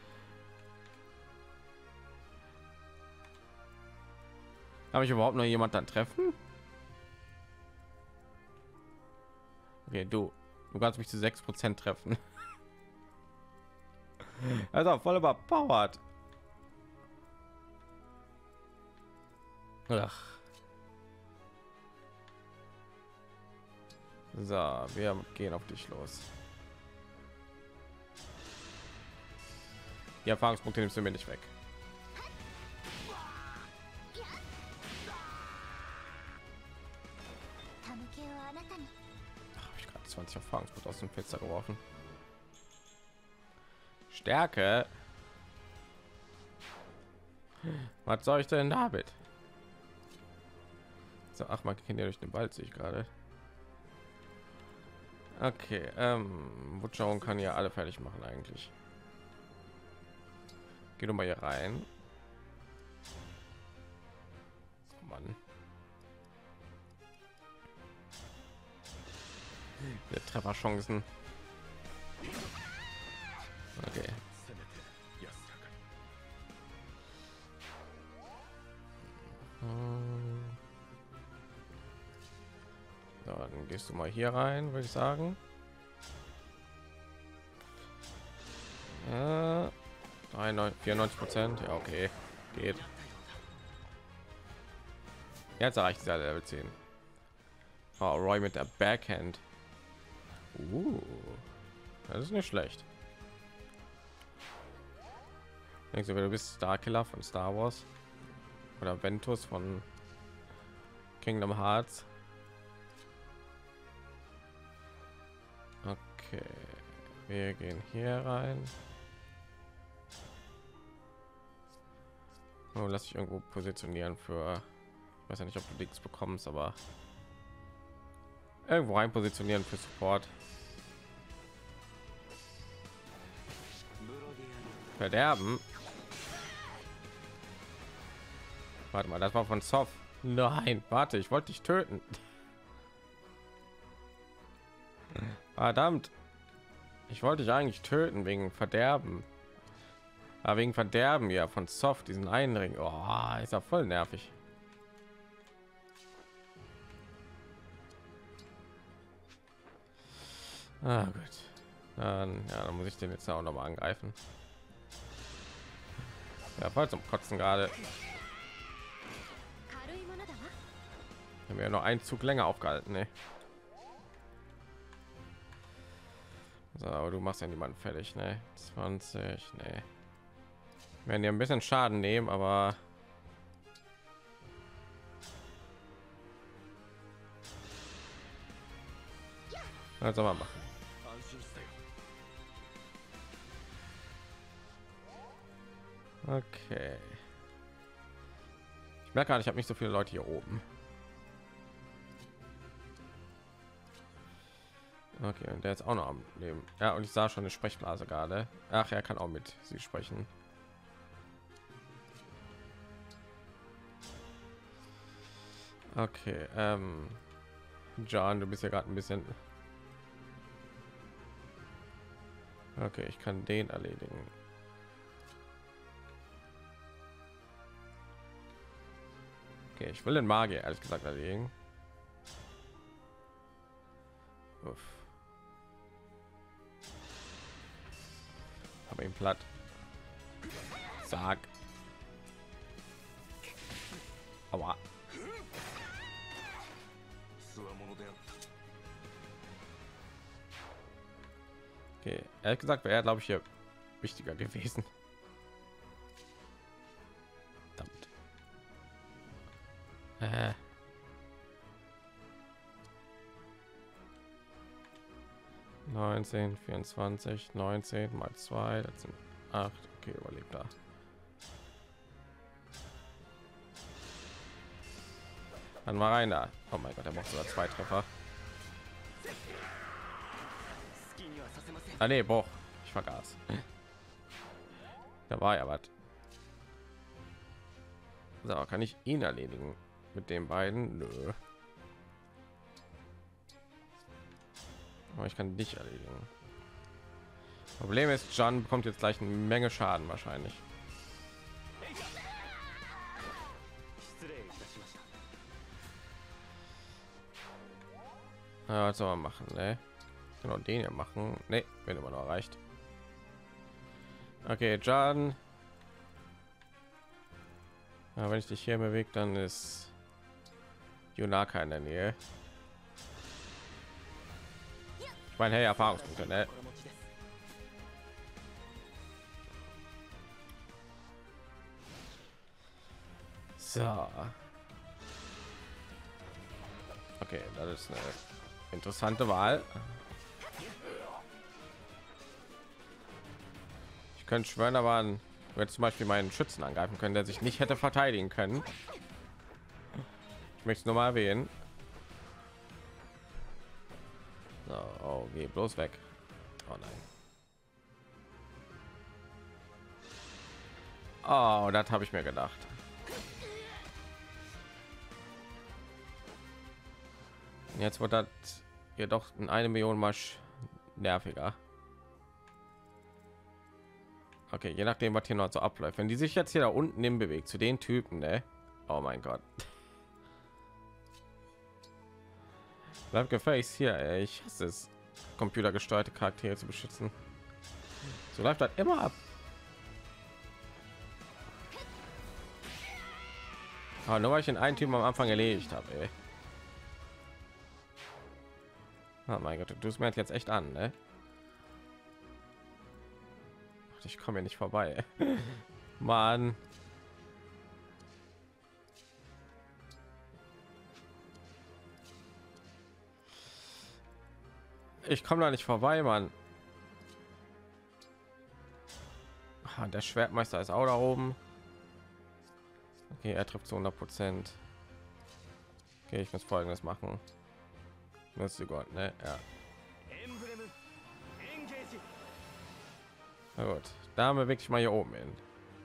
Habe ich überhaupt noch jemand dann treffen? Okay, du Du kannst mich zu 6% treffen. Also voll überpowered. Ach. So, wir gehen auf dich los. Die Erfahrungspunkte nimmst du mir nicht weg. Habe ich gerade 20 Erfahrungspunkte aus dem Fenster geworfen. Stärke. Was soll ich denn damit? So, ach, man kennt ja durch den Wald, sehe ich gerade. Okay, Wutschauung kann ja alle fertig machen eigentlich. Geh doch mal hier rein. Oh Mann. Der Trefferchancen. Okay. So, dann gehst du mal hier rein, würde ich sagen. 94%. Ja, okay, geht. Jetzt erreicht dieser Level 10. Oh, Roy mit der Backhand. Das ist nicht schlecht. Denkst du, du bist Starkiller von Star Wars oder Ventus von Kingdom Hearts? Okay, wir gehen hier rein. Oh, lass ich irgendwo positionieren für, ich weiß ja nicht, ob du nichts bekommst, aber irgendwo rein positionieren für Support. Verderben. Warte mal, das war von Soft. Nein, warte, ich wollte dich töten. Verdammt. Ich wollte dich eigentlich töten wegen Verderben. Aber wegen Verderben ja von Soft, diesen einen Ring. Oh, ist ja voll nervig. Ah, gut. Dann, ja, dann muss ich den jetzt auch noch mal angreifen. Ja, voll zum Kotzen gerade. Haben wir ja noch einen Zug länger aufgehalten, ne? So, aber du machst ja niemanden fertig, ne? 20, ne? Werden dir ein bisschen Schaden nehmen, aber was soll man machen? Okay. Ich merke gerade, ich habe nicht so viele Leute hier oben. Okay, und der ist auch noch am Leben. Ja, und ich sah schon eine Sprechblase gerade. Ach, er kann auch mit sie sprechen. Okay, John, du bist ja gerade ein bisschen. Okay, ich kann den erledigen. Okay, ich will den Magier ehrlich gesagt erledigen. Uff. Aber ihn platt. Sag. Aua. Okay, ehrlich gesagt wäre er, glaube ich, hier wichtiger gewesen. Verdammt. 19, 24, 19 mal 2, das sind 8. Okay, überlebt da. Dann mal rein da. Oh mein Gott, er macht sogar 2 Treffer. Ah, nee, boah, ich vergaß. Da war ja was. So, kann ich ihn erledigen mit den beiden? Nö. Aber ich kann dich erledigen. Problem ist, John bekommt jetzt gleich eine Menge Schaden wahrscheinlich. Ja, was soll man machen, ne? Genau, den hier machen. Ne, wenn immer noch erreicht. Okay, John. Ja, wenn ich dich hier bewege, dann ist Yonaka in der Nähe. Ich meine, hey, Erfahrungspunkte, ne? 心持ちです So. Okay, das ist eine interessante Wahl. Ich könnte schwören, aber wenn zum Beispiel meinen Schützen angreifen können, der sich nicht hätte verteidigen können. Ich möchte es nur mal erwähnen. So, oh, geh bloß weg. Oh nein. Oh, das habe ich mir gedacht. Jetzt wird das jedoch in 1 Million mal nerviger. Okay, je nachdem, was hier noch so abläuft. Wenn die sich jetzt hier da unten hin bewegt zu den Typen, ne? Oh mein Gott. Bleib gefälligst hier, ey. Ich hasse es, computergesteuerte Charaktere zu beschützen. So läuft das immer ab. Aber nur weil ich den einen Typen am Anfang erledigt habe, ey. Oh mein Gott, du tust mir jetzt echt an, ne? Ich komme hier nicht vorbei. Mann. Ich komme da nicht vorbei, Mann. Ah, der Schwertmeister ist auch da oben. Okay, er trifft zu 100%. Okay, ich muss Folgendes machen. Müsste Gott, ne? Ja. エンブレムエンゲージ Na gut, da bewege ich mal hier oben hin.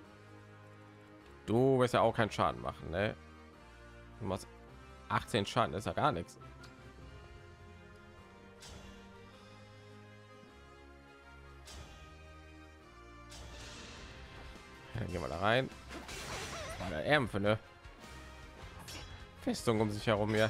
Du wirst ja auch keinen Schaden machen, ne? Du machst 18 Schaden, ist ja gar nichts. Ja, dann gehen wir da rein. War der Ärmel für eine Festung um sich herum hier.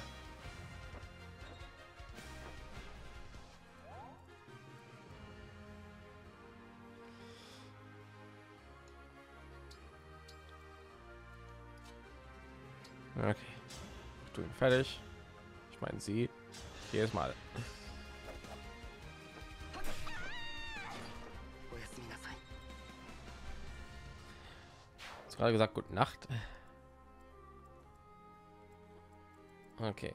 Okay, du ihn fertig. Ich meine, sie jedes Mal. おやすみなさい Hast gerade gesagt, gute Nacht. Okay.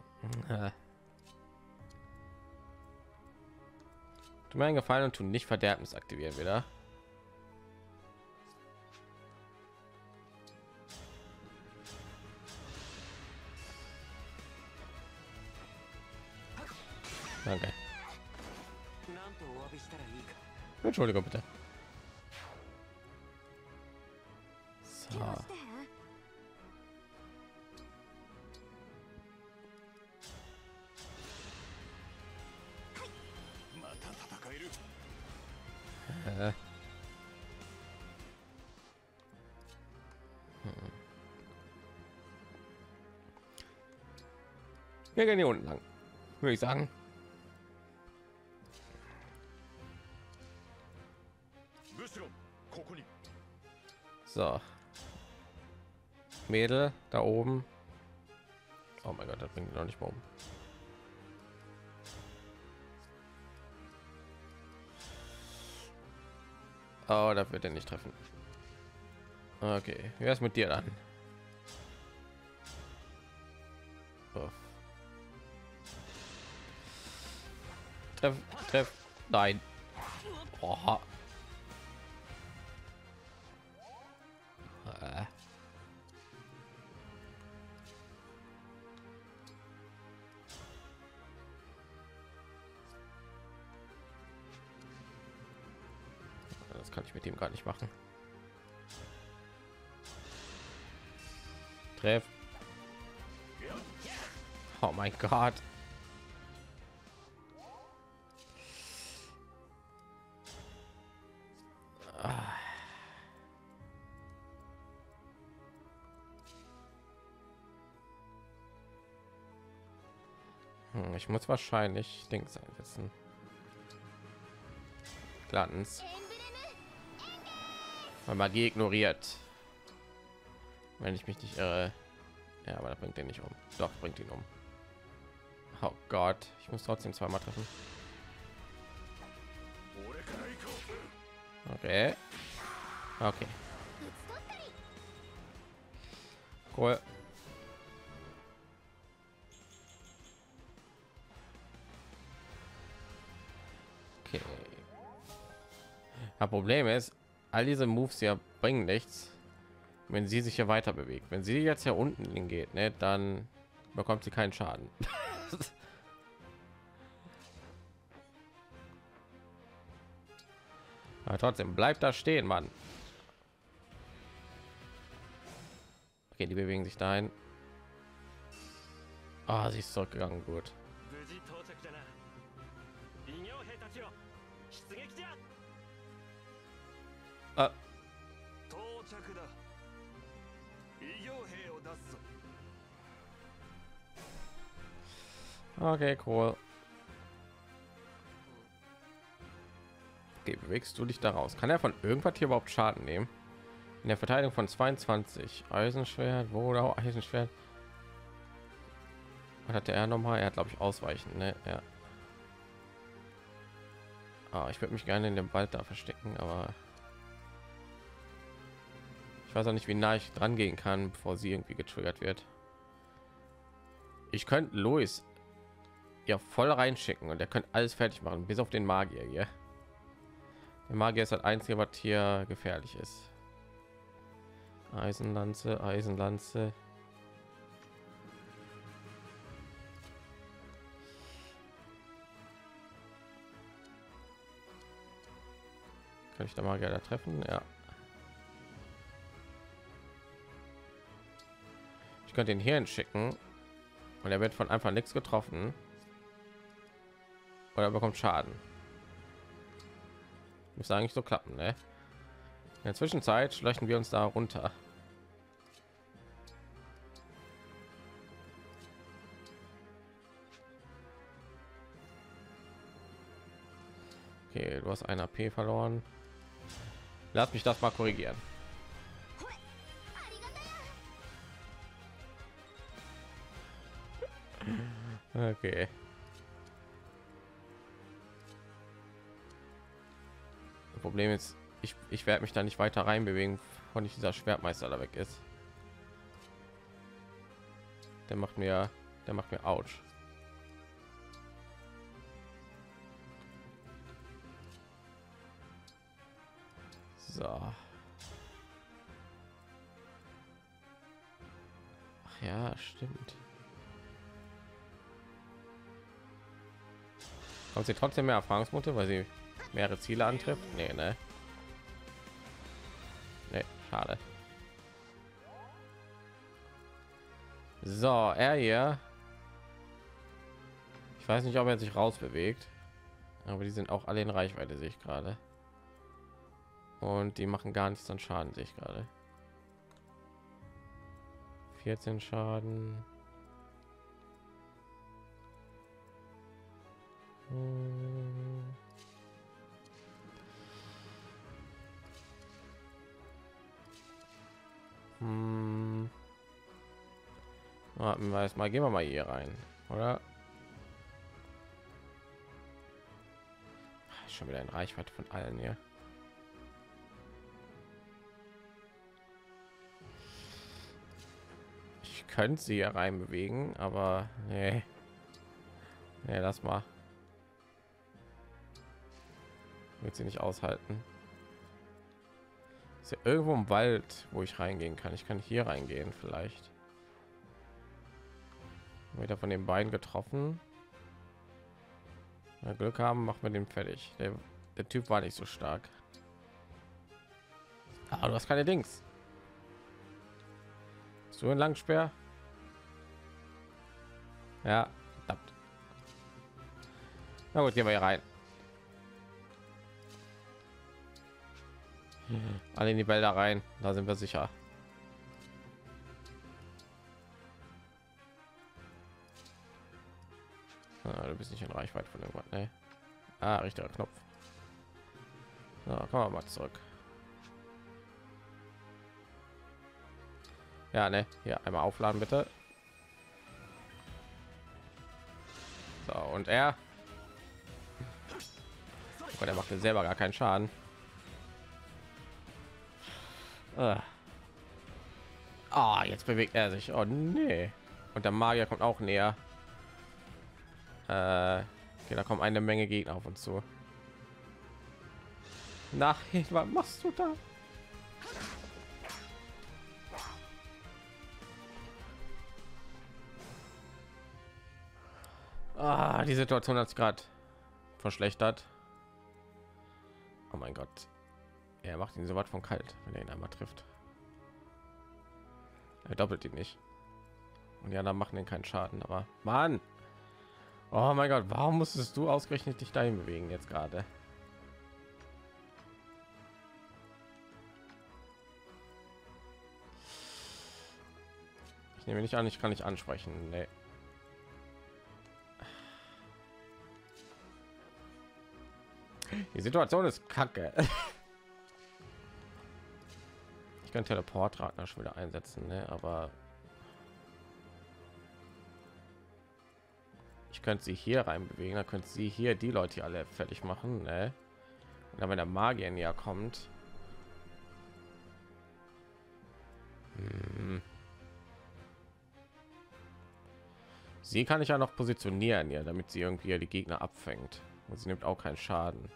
Tu mir einen Gefallen und tu nicht Verderbnis aktivieren wieder. Danke. なんとお詫びしたらいいか Entschuldigung bitte. 気を So. してまた戦える Wir gehen hier unten lang, würde ich sagen. ブシロンここに So. Mädel da oben. Oh mein Gott, das bringt noch nicht mal um. Oh, da wird er nicht treffen. Okay, wer ist mit dir dann? Uff. Treff, treff. Nein. Oh. Das kann ich mit dem gar nicht machen. Treff. Oh mein Gott. Ich muss wahrscheinlich Dings einsetzen. Glanz. Weil Magie ignoriert. Wenn ich mich nicht irre. Ja, aber das bringt den nicht um. Doch, bringt ihn um. Oh Gott, ich muss trotzdem zweimal treffen. Okay. Okay. Cool. Okay. Das Problem ist, all diese Moves hier bringen nichts, wenn sie sich hier weiter bewegt. Wenn sie jetzt hier unten hingeht, ne, dann bekommt sie keinen Schaden. Aber trotzdem bleibt da stehen, Mann. Okay, die bewegen sich dahin. Ah, sie ist zurückgegangen, gut. 無事到着だな。異形兵たちよ、出撃じゃ。 Ah, 到着だ。異形兵を出すぞ。 okay, cool. Okay, bewegst du dich daraus? Kann er von irgendwas hier überhaupt Schaden nehmen? In der Verteidigung von 22. Eisenschwert, wo oder Eisenschwert? Was hatte er nochmal? Er hat, glaube ich, ausweichen, ne? Ja. Ah, ich würde mich gerne in dem Wald da verstecken, aber ich weiß auch nicht, wie nah ich dran gehen kann, bevor sie irgendwie getriggert wird. Ich könnte Louis ja voll reinschicken und er könnte alles fertig machen, bis auf den Magier hier. Der Magier ist das einzige, was hier gefährlich ist. Eisenlanze, Eisenlanze. Kann ich da Magier da treffen? Ja. Ich könnte ihn hier hinschicken und er wird von einfach nichts getroffen. Oder bekommt Schaden. Muss eigentlich so klappen, ne? In der Zwischenzeit schleichen wir uns da runter. Okay, du hast ein AP verloren. Lass mich das mal korrigieren. Okay. Das Problem ist, ich werde mich da nicht weiter reinbewegen, von dieser Schwertmeister da weg ist. Der macht mir ouch. So. Ach ja, stimmt. Kommt sie trotzdem mehr Erfahrungspunkte, weil sie mehrere Ziele antrifft? Nee, ne? Nee, schade. So, er hier. Ich weiß nicht, ob er sich raus bewegt, aber die sind auch alle in Reichweite, sehe ich gerade. Und die machen gar nichts an Schaden, sehe ich gerade. 14 Schaden. Warten wir mal, gehen wir mal hier rein, oder? Schon wieder in Reichweite von allen hier. Ich könnte sie hier rein bewegen, aber nee. Nee, lass mal. Wird sie nicht aushalten. Ist ja irgendwo im Wald, wo ich reingehen kann. Ich kann hier reingehen vielleicht. Wieder von den beiden getroffen. Wenn wir Glück haben, machen wir den fertig. Der Typ war nicht so stark. Ah, du hast keine Dings. So ein Langspeer. Ja, verdammt. Na gut, gehen wir hier rein. Alle in die Wälder rein, da sind wir sicher. Ah, du bist nicht in Reichweite von irgendwas, ne? Ah, richtiger Knopf. So, kommen wir mal zurück. Ja, ne, hier einmal aufladen bitte. So, und er macht mir selber gar keinen Schaden. Ah, jetzt bewegt er sich. Oh nee. Und der Magier kommt auch näher. Okay, da kommen eine Menge Gegner auf uns zu. Nein, was machst du da? Ah, die Situation hat sich gerade verschlechtert. Oh mein Gott. Er macht ihn so weit von kalt, wenn er ihn einmal trifft. Er doppelt ihn nicht. Und ja, dann machen den keinen Schaden, aber Mann. Oh mein Gott, warum musstest du ausgerechnet dich dahin bewegen jetzt gerade? Ich nehme nicht an, ich kann nicht ansprechen. Nee. Die Situation ist kacke. Ich kann Teleportradner schon wieder einsetzen, ne? Aber ich könnte sie hier rein bewegen, dann könnte sie hier die Leute hier alle fertig machen, ne? Und dann, wenn der Magier näher kommt, sie kann ich ja noch positionieren, ja, damit sie irgendwie die Gegner abfängt. Und sie nimmt auch keinen Schaden.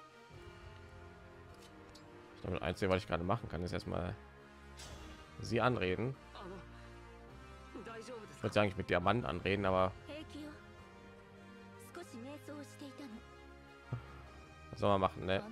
Das Einzige, was ich gerade machen kann, ist erstmal sie anreden. Ich würde eigentlich mit Diamant anreden, aber was soll man machen, ne?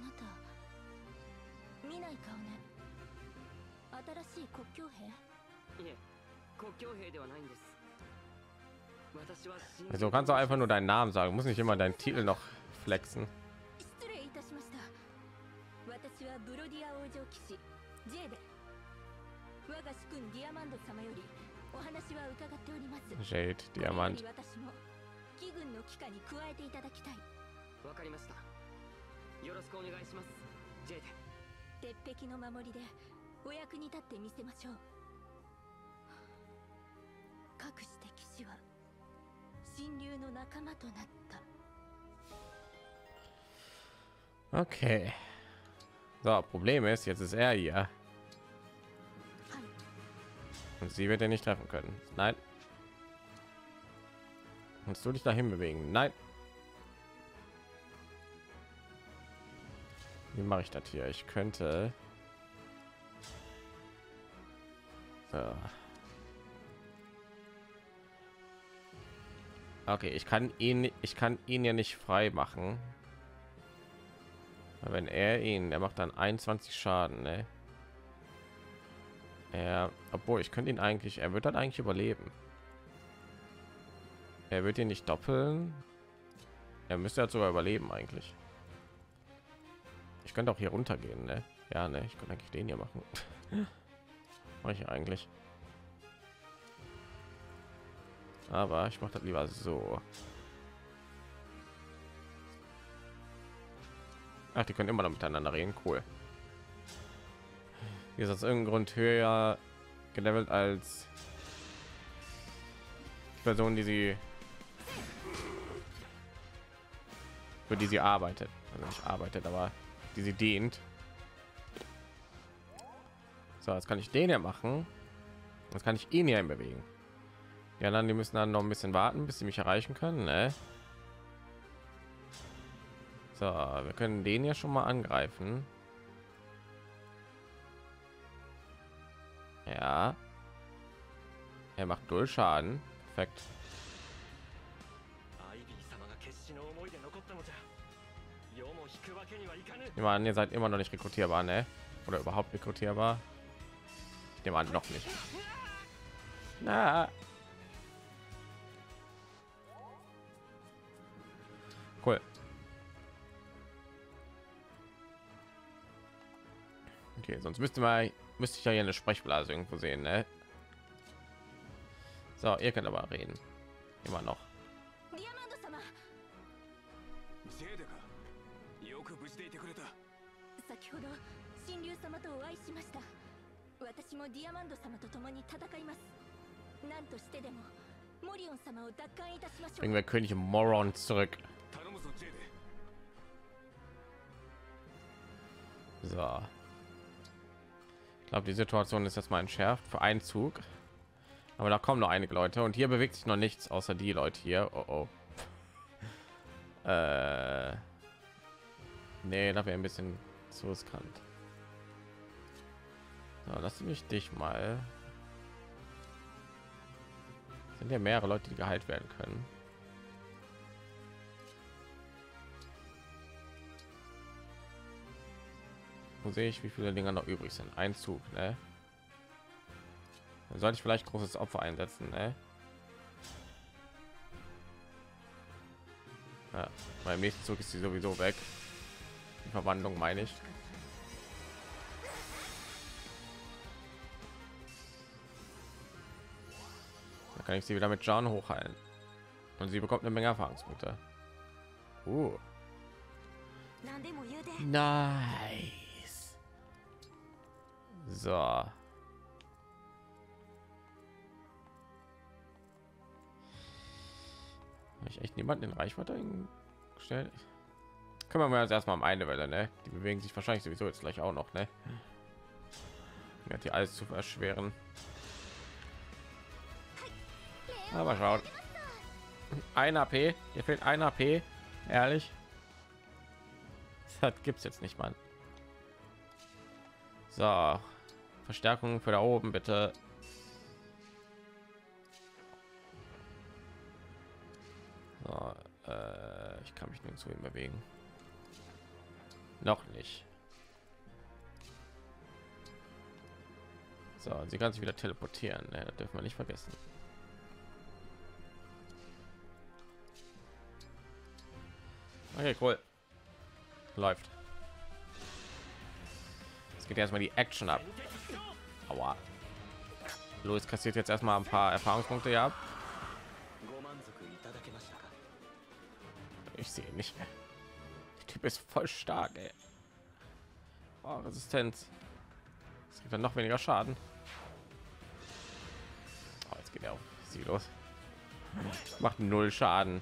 私は So kannst du einfach nur deinen Namen sagen, muss nicht immer deinen Titel noch flexen. 失礼いたしました。私はブロディア王女騎士 J で我が主君ディアマンド様よりお話は伺っております。 Jade, Diamant. これより私も貴軍の騎下に加えていただきたい。 わかりました。よろしくお願いします。J で。 鉄壁の守りでお役に立ってみせましょう。かくして騎士は神竜の仲間となった。 Okay. So, Problem ist, jetzt ist er hier. Und sie wird er nicht treffen können. Nein. Kannst du dich dahin bewegen? Nein. Wie mache ich das hier? Ich könnte... So. Okay, ich kann ihn ja nicht frei machen. Wenn er macht dann 21 Schaden, ne? Obwohl ich könnte ihn eigentlich, er wird dann eigentlich überleben. Er wird ihn nicht doppeln. Er müsste jetzt sogar überleben eigentlich. Ich könnte auch hier runtergehen, ne? Ja, ne, ich könnte eigentlich den hier machen. Mache ich eigentlich. Aber ich mache das lieber so. Ach, die können immer noch miteinander reden, cool. Hier ist aus irgendeinem Grund höher gelevelt als die Person, die sie für die sie arbeitet, also nicht arbeitet, aber die sie dient. So, jetzt kann ich den ja machen. Jetzt kann ich ihn hier bewegen. Ja, dann die müssen dann noch ein bisschen warten, bis sie mich erreichen können, ne? So, wir können den ja schon mal angreifen. Ja. Er macht null Schaden. Perfekt. Ich nehme an, ihr seid immer noch nicht rekrutierbar, ne? Oder überhaupt rekrutierbar? Ich nehme an, noch nicht. Na. Cool. Okay, sonst müsste ich ja hier eine Sprechblase irgendwo sehen, ne? So, ihr könnt aber reden. Immer noch. ディアマンド様、 ジェーデか。よく無事でいてくれた。 先ほど神竜様とお会いしました。私もディアマンド様と共に戦います。何としてでもモリオン様を奪還いたしましょう。 Bringen wir König Moron zurück. 頼むぞジェイデ。 So. Ich glaube, die Situation ist jetzt mal entschärft für einen Zug. Aber da kommen noch einige Leute und hier bewegt sich noch nichts außer die Leute hier. Oh, oh. Nee, da wäre ein bisschen zu riskant. So, lass mich dich mal. Sind ja mehrere Leute, die geheilt werden können. Wo sehe ich, wie viele Dinger noch übrig sind? Ein Zug, ne? Dann sollte ich vielleicht großes Opfer einsetzen, ne? Ja, beim nächsten Zug ist sie sowieso weg. Die Verwandlung meine ich. Da kann ich sie wieder mit John hochheilen. Und sie bekommt eine Menge Erfahrungspunkte. Nice. So. Habe ich echt niemanden in Reichweite gestellt? Kümmern wir uns erstmal um eine Welle, ne? Die bewegen sich wahrscheinlich sowieso jetzt gleich auch noch, ne? Mir hat die alles zu erschweren. Aber schaut. Ein AP, hier fehlt ein AP, ehrlich. Das gibt's jetzt nicht, Mann. So, Verstärkung für da oben bitte. So, ich kann mich nirgendwo hin bewegen. Noch nicht. So, sie kann sich wieder teleportieren, ne? Das dürfen wir nicht vergessen. Okay, cool. Läuft. Es geht erstmal die Action ab. Aua. Louis kassiert jetzt erstmal ein paar Erfahrungspunkte, ja. Ich sehe nicht. Der Typ ist voll stark, ey. Oh, Resistenz. Es gibt dann noch weniger Schaden. Oh, jetzt geht er auf sie los. Macht 0 Schaden.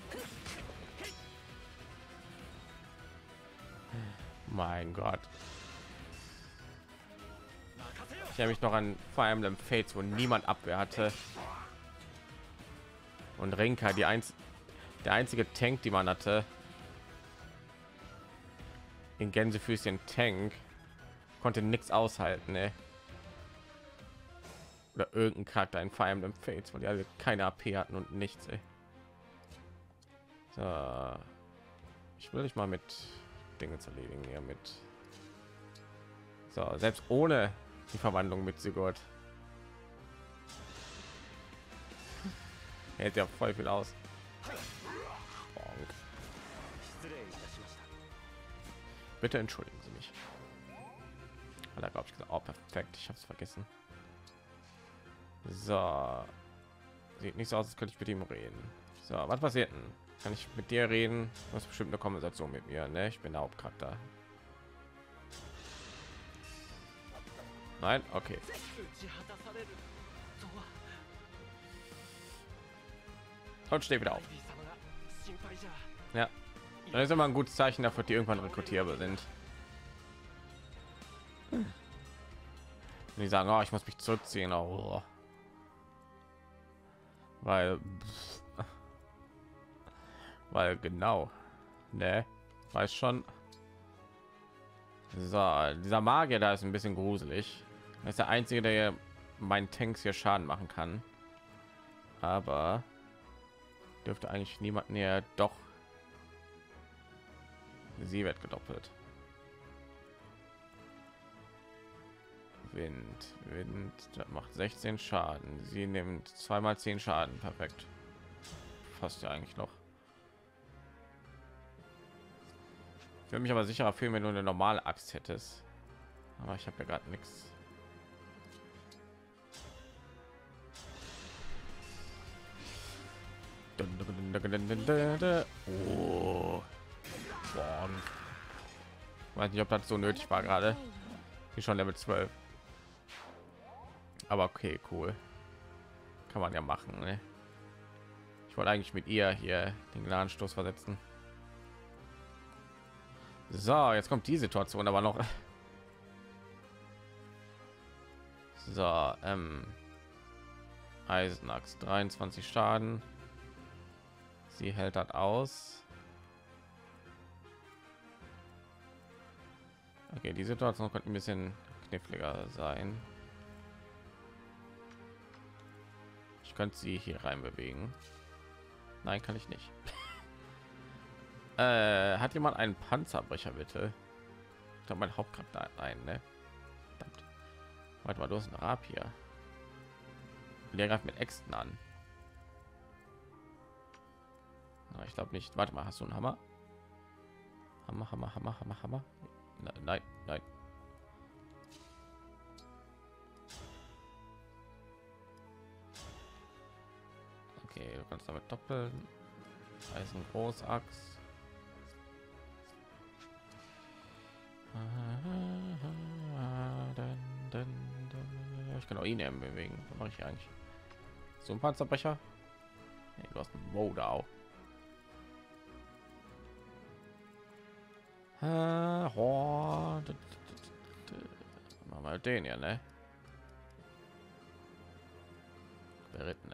Mein Gott. Ich erinnere mich noch an Fire Emblem Fates, wo niemand Abwehr hatte. Und Rinka, der einzige Tank, die man hatte. In Gänsefüßchen Tank. Konnte nichts aushalten, ey. Oder irgendein Charakter in Fire Emblem Fates, weil die alle keine AP hatten und nichts, ey. So. Ich will dich mal mit Dinge zu erledigen hier mit. So, selbst ohne die Verwandlung mit Sigurd hält ja voll viel aus. Bonk. Bitte entschuldigen Sie mich. Da glaube ich gesagt, oh, perfekt, ich habe es vergessen. So, sieht nicht so aus, als könnte ich mit ihm reden. So, was passiert denn? Kann ich mit dir reden? Du hast bestimmt eine Konversation mit mir, ne? Ich bin der Hauptcharakter. Nein, okay. Und steh wieder auf. Ja, das ist immer ein gutes Zeichen dafür, die irgendwann rekrutierbar sind. Und die sagen, oh, ich muss mich zurückziehen, oh. Weil genau, ne, weiß schon. So, dieser Magier da ist ein bisschen gruselig. Er ist der einzige, der meinen Tanks hier Schaden machen kann. Aber dürfte eigentlich niemand näher. Doch, sie wird gedoppelt. Wind, das macht 16 Schaden. Sie nimmt 2x10 Schaden. Perfekt. Fast ja eigentlich noch. Ich würde mich aber sicherer fühlen, wenn du eine normale Axt hättest. Aber ich habe ja gerade nichts. Oh. weiß nicht, ob das so nötig war gerade. Hier schon Level 12. Aber okay, cool. Kann man ja machen, ne? Ich wollte eigentlich mit ihr hier den Gnadenstoß versetzen. So, jetzt kommt die Situation aber noch. So, Eisenaxt 23 Schaden. Sie hält das aus. Okay, die Situation könnte ein bisschen kniffliger sein. Ich könnte sie hier rein bewegen. Nein, kann ich nicht. Hat jemand einen Panzerbrecher, bitte? Ich glaube, mein Hauptcharakter hat einen, ne? Verdammt. Warte mal, du hast einen Rapier. Der greift mit Äxten an. Na, ich glaube nicht. Warte mal, hast du einen Hammer? Hammer. Nein. Okay, du kannst damit doppeln. Eisen Großaxt. Ich kann auch ihn bewegen. Was mache ich eigentlich? So ein Panzerbrecher? Nee, du hast einen Modau. Machen wir den ja, ne? Berittene.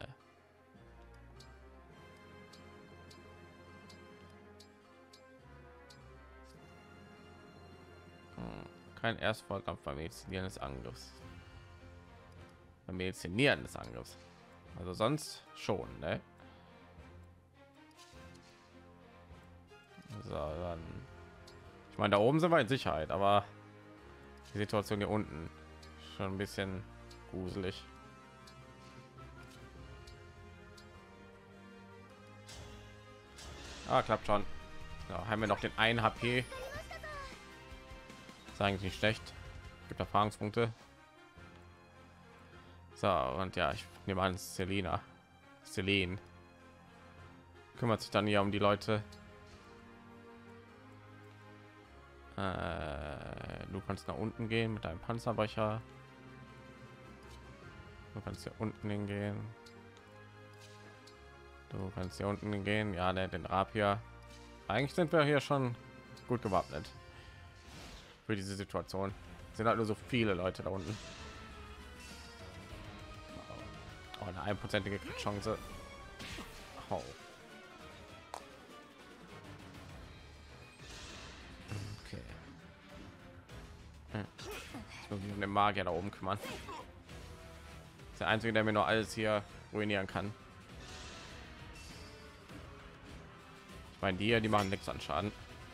Kein Erstvorkampf beim Medizinieren des Angriffs. Beim Medizinieren des Angriffs. Also sonst schon, ne? So, dann. Ich meine, da oben sind wir in Sicherheit, aber die Situation hier unten schon ein bisschen gruselig. Ah, klappt schon. Ja, haben wir noch den 1 HP. Ist eigentlich nicht schlecht. Gibt Erfahrungspunkte. So, und ja, ich nehme an, Selene kümmert sich dann hier um die Leute. Du kannst nach unten gehen mit deinem Panzerbrecher. Du kannst hier unten hingehen. Du kannst hier unten hingehen. Ja, den Rapier. Eigentlich sind wir hier schon gut gewappnet für diese Situation. Es sind halt nur so viele Leute da unten. Oh, eine 1%ige Chance. Oh. Okay. Ich muss mich um den Magier da oben kümmern. Das ist der einzige, der mir nur alles hier ruinieren kann. Ich meine, die machen nichts an Schaden.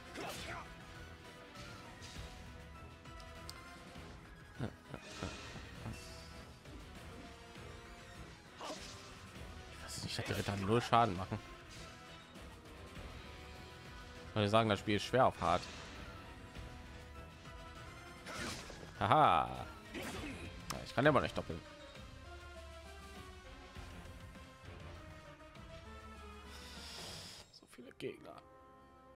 Ich hätte dann null Schaden machen. Weil sagen, das Spiel ist schwer auf hart. Haha. Ja, ich kann ja aber nicht doppeln. So viele Gegner.